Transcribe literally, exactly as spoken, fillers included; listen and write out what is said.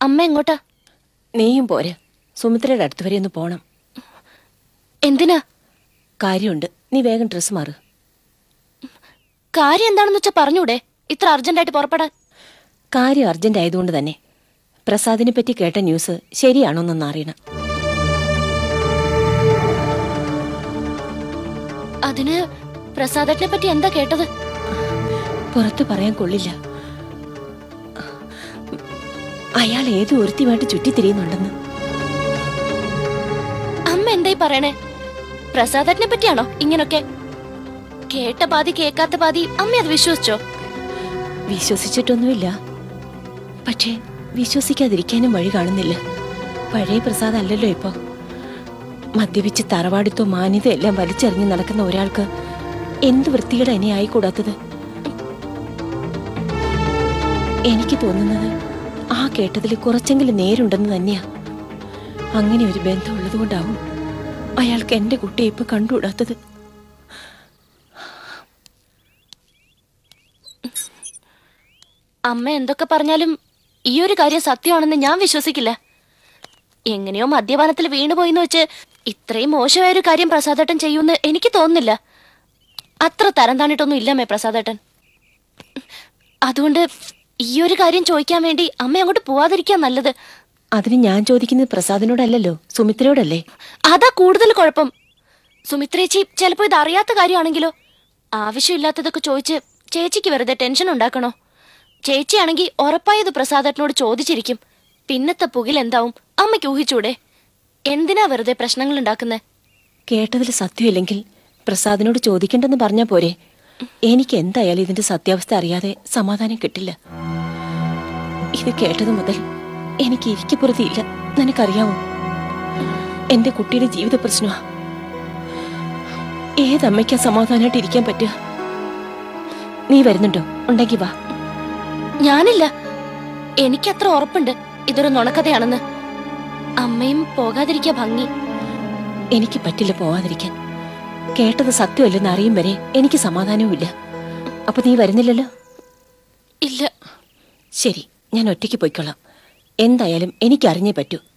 അമ്മ എങ്ങോട്ടാ? നീയും പോരെ, സുമിത്രയുടെ അടുത്ത് വരെ ഒന്ന് പോണം. എന്തിനാ? കാര്യമുണ്ട്, നീ വേഗം ഡ്രസ് മാറ്. കാര്യം എന്താണെന്ന് വെച്ചാ പറഞ്ഞൂടെ? ഇത്ര അർജന്റായിട്ട് പുറപ്പെടാൻ. കാര്യം അർജന്റ് ആയതുകൊണ്ട് തന്നെ പ്രസാദിനെ പറ്റി കേട്ട ന്യൂസ് ശരിയാണോന്നൊന്ന് അറിയണം. അതിന് പ്രസാദേട്ടനെ പറ്റി എന്താ കേട്ടത്? പുറത്തു പറയാൻ കൊള്ളില്ല. അയാൾ ഏത് ഒരുത്തിയുമായിട്ട് ചുറ്റിത്തിരിയുന്നുണ്ടെന്ന്. അമ്മ എന്തായി പറയണേ? പ്രസാദേട്ടനെ പറ്റിയാണോ ഇങ്ങനൊക്കെ? കേട്ട പാതി കേൾക്കാത്ത പാതി അമ്മ അത് വിശ്വസിച്ചോ? വിശ്വസിച്ചിട്ടൊന്നുമില്ല, പക്ഷേ വിശ്വസിക്കാതിരിക്കാനും വഴി കാണുന്നില്ല. പഴയ പ്രസാദ് അല്ലല്ലോ ഇപ്പൊ. മദ്യപിച്ച് തറവാടിത്തോ മാന്യത എല്ലാം വലിച്ചെറിഞ്ഞ് നടക്കുന്ന ഒരാൾക്ക് എന്ത് വൃത്തിയുടെ ഇനി ആയിക്കൂടാത്തത്? എനിക്ക് തോന്നുന്നത് ആ കേട്ടതിൽ കുറച്ചെങ്കിലും നേരുണ്ടെന്ന് തന്നെയാ. അങ്ങനെ ഒരു ബന്ധം ഉള്ളതുകൊണ്ടാവും അയാൾക്ക് എന്റെ കുട്ടിയെ ഇപ്പൊ കണ്ടുകൂടാത്തത്. അമ്മ എന്തൊക്കെ പറഞ്ഞാലും ഈ ഒരു കാര്യം സത്യമാണെന്ന് ഞാൻ വിശ്വസിക്കില്ല. എങ്ങനെയോ മദ്യപാനത്തിൽ വീണുപോയിന്ന് വെച്ച് ഇത്രയും മോശമായൊരു കാര്യം പ്രസാദേട്ടൻ ചെയ്യുമെന്ന് എനിക്ക് തോന്നുന്നില്ല. അത്ര തരം താണിട്ടൊന്നും ഇല്ലമ്മേ പ്രസാദേട്ടൻ. അതുകൊണ്ട് ഈ ഒരു കാര്യം ചോദിക്കാൻ വേണ്ടി അമ്മ അങ്ങോട്ട് പോവാതിരിക്കാൻ നല്ലത്. അതിന് ഞാൻ ചോദിക്കുന്നത് പ്രസാദിനോടല്ലല്ലോ, സുമിത്രയോടല്ലേ? അതാ കൂടുതൽ കുഴപ്പം. സുമിത്രേച്ചി ചിലപ്പോ ഇത് അറിയാത്ത കാര്യമാണെങ്കിലോ? ആവശ്യമില്ലാത്തതൊക്കെ ചോദിച്ച് ചേച്ചിക്ക് വെറുതെ ടെൻഷൻ ഉണ്ടാക്കണോ? ചേച്ചിയാണെങ്കിൽ ഉറപ്പായത് പ്രസാദേട്ടനോട് ചോദിച്ചിരിക്കും. പിന്നത്തെ പുകിൽ എന്താവും അമ്മയ്ക്ക് ഊഹിച്ചൂടെ? എന്തിനാ വെറുതെ പ്രശ്നങ്ങൾ ഉണ്ടാക്കുന്നേ? കേട്ടതിൽ സത്യമില്ലെങ്കിൽ പ്രസാദിനോട് ചോദിക്കണ്ടെന്ന് പറഞ്ഞാ പോരെ? എനിക്ക് എന്തായാലും ഇതിന്റെ സത്യാവസ്ഥ അറിയാതെ സമാധാനം കിട്ടില്ല. ഇത് കേട്ടത് മുതൽ എനിക്ക് ഇരിക്കപ്പുറത്തിയില്ല. നിനക്കറിയാവോ, എന്റെ കുട്ടിയുടെ ജീവിത പ്രശ്നമാ. ഏതമ്മയ്ക്കാ സമാധാനമായിട്ട് ഇരിക്കാൻ പറ്റുക? നീ വരുന്നുണ്ടോ? ഉണ്ടെങ്കി വാ. ഞാനില്ല. എനിക്കത്ര ഉറപ്പുണ്ട് ഇതൊരു നുണക്കഥയാണെന്ന്. അമ്മയും പോകാതിരിക്കാ ഭംഗി. എനിക്ക് പറ്റില്ല പോവാതിരിക്കാൻ. കേട്ടത് സത്യമല്ലെന്ന് അറിയും വരെ എനിക്ക് സമാധാനവുമില്ല. അപ്പൊ നീ വരുന്നില്ലല്ലോ? ഇല്ല. ശരി, ഞാൻ ഒറ്റയ്ക്ക് പോയിക്കൊള്ളാം. എന്തായാലും എനിക്ക് അറിഞ്ഞേ പറ്റൂ.